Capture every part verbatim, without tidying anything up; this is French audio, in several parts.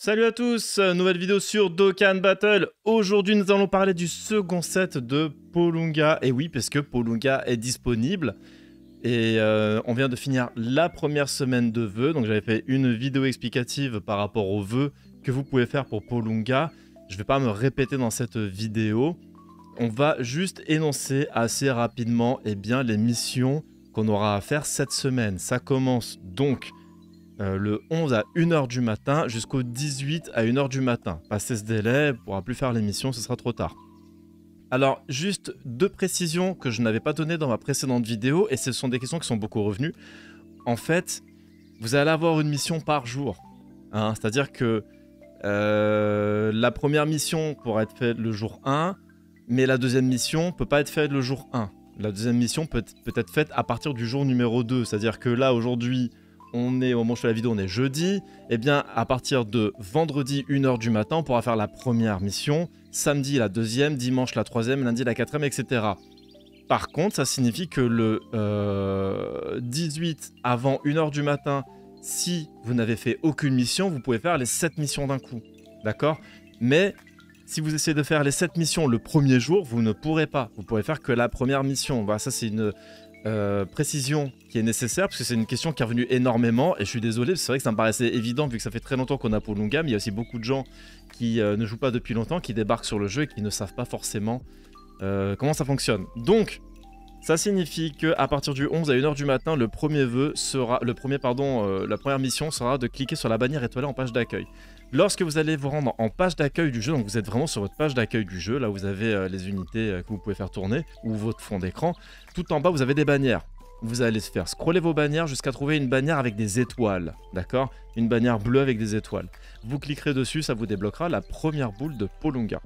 Salut à tous, nouvelle vidéo sur Dokkan Battle. Aujourd'hui nous allons parler du second set de Polunga. Et oui, parce que Polunga est disponible. Et euh, on vient de finir la première semaine de vœux. Donc j'avais fait une vidéo explicative par rapport aux vœux que vous pouvez faire pour Polunga. Je ne vais pas me répéter dans cette vidéo. On va juste énoncer assez rapidement eh bien, les missions qu'on aura à faire cette semaine. Ça commence donc... Euh, le onze à une heure du matin jusqu'au dix-huit à une heure du matin. Passé ce délai, on ne pourra plus faire l'émission, ce sera trop tard. Alors, juste deux précisions que je n'avais pas données dans ma précédente vidéo, et ce sont des questions qui sont beaucoup revenues. En fait, vous allez avoir une mission par jour. Hein, c'est-à-dire que euh, la première mission pourra être faite le jour un, mais la deuxième mission ne peut pas être faite le jour un. La deuxième mission peut, peut être faite à partir du jour numéro deux. C'est-à-dire que là, aujourd'hui... on est, au moment où je fais la vidéo, on est jeudi, et eh bien à partir de vendredi une heure du matin, on pourra faire la première mission, samedi la deuxième, dimanche la troisième, lundi la quatrième, et cetera. Par contre, ça signifie que le euh, dix-huit avant une heure du matin, si vous n'avez fait aucune mission, vous pouvez faire les sept missions d'un coup, d'accord? Mais si vous essayez de faire les sept missions le premier jour, vous ne pourrez pas, vous pourrez faire que la première mission. Voilà, ça c'est une... Euh, précision qui est nécessaire parce que c'est une question qui est revenue énormément et je suis désolé, c'est vrai que ça me paraissait évident vu que ça fait très longtemps qu'on a Polunga, mais il y a aussi beaucoup de gens qui euh, ne jouent pas depuis longtemps, qui débarquent sur le jeu et qui ne savent pas forcément euh, comment ça fonctionne. Donc ça signifie que à partir du onze à une heure du matin, le premier vœu sera, le premier pardon, euh, la première mission sera de cliquer sur la bannière étoilée en page d'accueil. Lorsque vous allez vous rendre en page d'accueil du jeu, donc vous êtes vraiment sur votre page d'accueil du jeu, là vous avez euh, les unités euh, que vous pouvez faire tourner, ou votre fond d'écran, tout en bas vous avez des bannières. Vous allez faire scroller vos bannières jusqu'à trouver une bannière avec des étoiles, d'accord? Une bannière bleue avec des étoiles. Vous cliquerez dessus, ça vous débloquera la première boule de Polunga.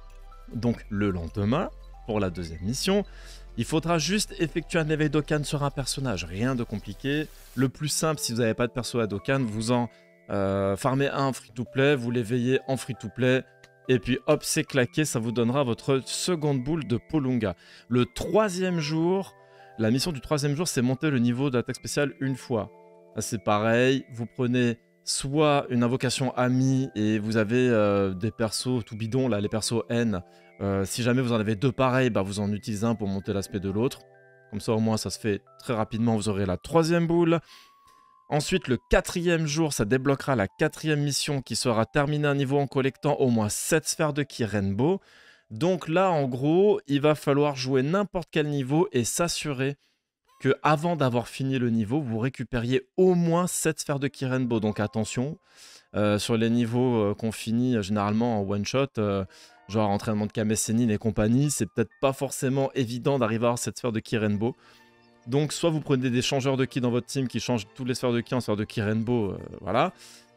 Donc le lendemain, pour la deuxième mission, il faudra juste effectuer un éveil Dokkan sur un personnage, rien de compliqué. Le plus simple, si vous n'avez pas de perso à Dokkan, vous en euh, farmez un free-to-play, vous l'éveillez en free-to-play, et puis hop, c'est claqué, ça vous donnera votre seconde boule de Polunga. Le troisième jour, la mission du troisième jour, c'est monter le niveau d'attaque spéciale une fois. C'est pareil, vous prenez soit une invocation amie et vous avez euh, des persos tout bidons, là, les persos N. Euh, si jamais vous en avez deux pareils, bah, vous en utilisez un pour monter l'aspect de l'autre. Comme ça, au moins, ça se fait très rapidement. Vous aurez la troisième boule. Ensuite, le quatrième jour, ça débloquera la quatrième mission qui sera terminée un niveau en collectant au moins sept sphères de ki Rainbow. Donc là, en gros, il va falloir jouer n'importe quel niveau et s'assurer que avant d'avoir fini le niveau, vous récupériez au moins sept sphères de ki Rainbow. Donc attention, euh, sur les niveaux euh, qu'on finit euh, généralement en one-shot, euh, genre entraînement de Kame Sennin et compagnie, c'est peut-être pas forcément évident d'arriver à avoir cette sphère de ki Rainbow. Donc soit vous prenez des changeurs de ki dans votre team qui changent toutes les sphères de ki en sphères de ki Rainbow, euh, voilà.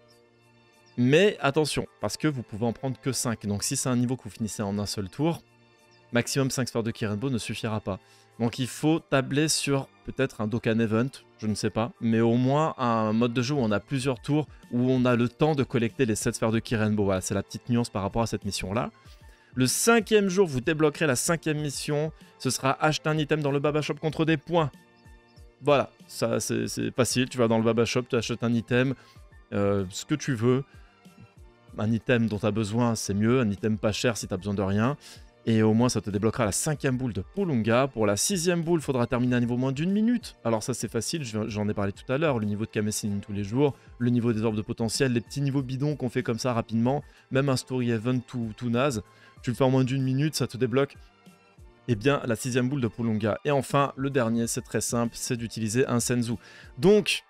Mais attention, parce que vous pouvez en prendre que cinq. Donc si c'est un niveau que vous finissez en un seul tour, maximum cinq sphères de ki Rainbow ne suffira pas. Donc il faut tabler sur peut-être un Dokkan Event, je ne sais pas, mais au moins un mode de jeu où on a plusieurs tours, où on a le temps de collecter les sept sphères de ki Rainbow. Voilà, c'est la petite nuance par rapport à cette mission-là. Le cinquième jour, vous débloquerez la cinquième mission. Ce sera acheter un item dans le Baba Shop contre des points. Voilà, ça c'est facile. Tu vas dans le Baba Shop, tu achètes un item, euh, ce que tu veux. Un item dont tu as besoin, c'est mieux. Un item pas cher si tu as besoin de rien. Et au moins, ça te débloquera la cinquième boule de Polunga. Pour la sixième boule, il faudra terminer un niveau moins d'une minute. Alors ça, c'est facile, j'en ai parlé tout à l'heure. Le niveau de Kame Sennin tous les jours, le niveau des orbes de potentiel, les petits niveaux bidons qu'on fait comme ça rapidement, même un story event tout, tout naze. Tu le fais en moins d'une minute, ça te débloque eh bien, la sixième boule de Polunga. Et enfin, le dernier, c'est très simple, c'est d'utiliser un Senzu. Donc,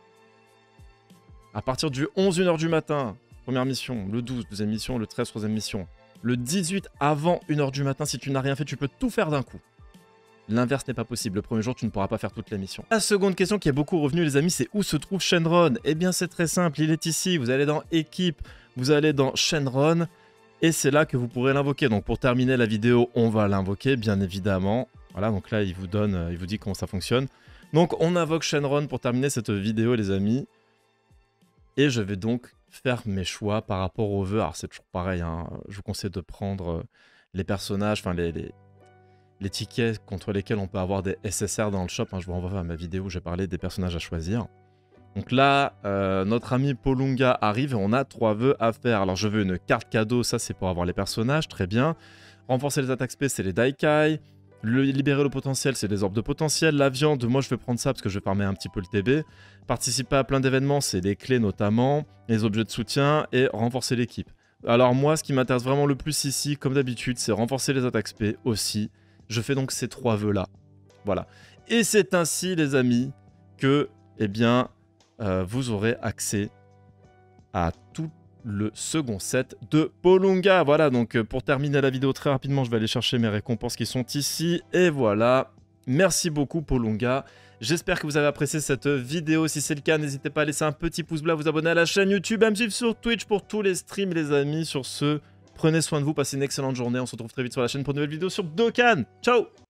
à partir du onze, une heure du matin, première mission, le douze, deuxième mission, le treize, troisième mission, le dix-huit avant une heure du matin, si tu n'as rien fait, tu peux tout faire d'un coup. L'inverse n'est pas possible. Le premier jour, tu ne pourras pas faire toute la mission. La seconde question qui est beaucoup revenue, les amis, c'est où se trouve Shenron? Eh bien, c'est très simple. Il est ici. Vous allez dans Équipe, vous allez dans Shenron, et c'est là que vous pourrez l'invoquer. Donc, pour terminer la vidéo, on va l'invoquer, bien évidemment. Voilà, donc là, il vous donne, il vous dit comment ça fonctionne. Donc, on invoque Shenron pour terminer cette vidéo, les amis. Et je vais donc faire mes choix par rapport aux vœux. Alors c'est toujours pareil, hein. Je vous conseille de prendre les personnages, enfin les, les, les tickets contre lesquels on peut avoir des S S R dans le shop. Hein. Je vous renvoie à ma vidéo où j'ai parlé des personnages à choisir. Donc là, euh, notre ami Polunga arrive et on a trois vœux à faire. Alors je veux une carte cadeau, ça c'est pour avoir les personnages, très bien. Renforcer les attaques spé, c'est les Daikai. Le, libérer le potentiel, c'est les orbes de potentiel. La viande, moi je vais prendre ça parce que je vais farmer un petit peu le T B. Participer à plein d'événements, c'est les clés notamment, les objets de soutien et renforcer l'équipe. Alors moi, ce qui m'intéresse vraiment le plus ici, comme d'habitude, c'est renforcer les attaques spé aussi. Je fais donc ces trois vœux là. Voilà. Et c'est ainsi, les amis, que, eh bien... Euh, vous aurez accès à tout le second set de Polunga. Voilà, donc euh, pour terminer la vidéo très rapidement, je vais aller chercher mes récompenses qui sont ici. Et voilà, merci beaucoup Polunga. J'espère que vous avez apprécié cette vidéo. Si c'est le cas, n'hésitez pas à laisser un petit pouce bleu, à vous abonner à la chaîne YouTube, à me suivre sur Twitch pour tous les streams, les amis. Sur ce, prenez soin de vous, passez une excellente journée. On se retrouve très vite sur la chaîne pour une nouvelle vidéo sur Dokkan. Ciao!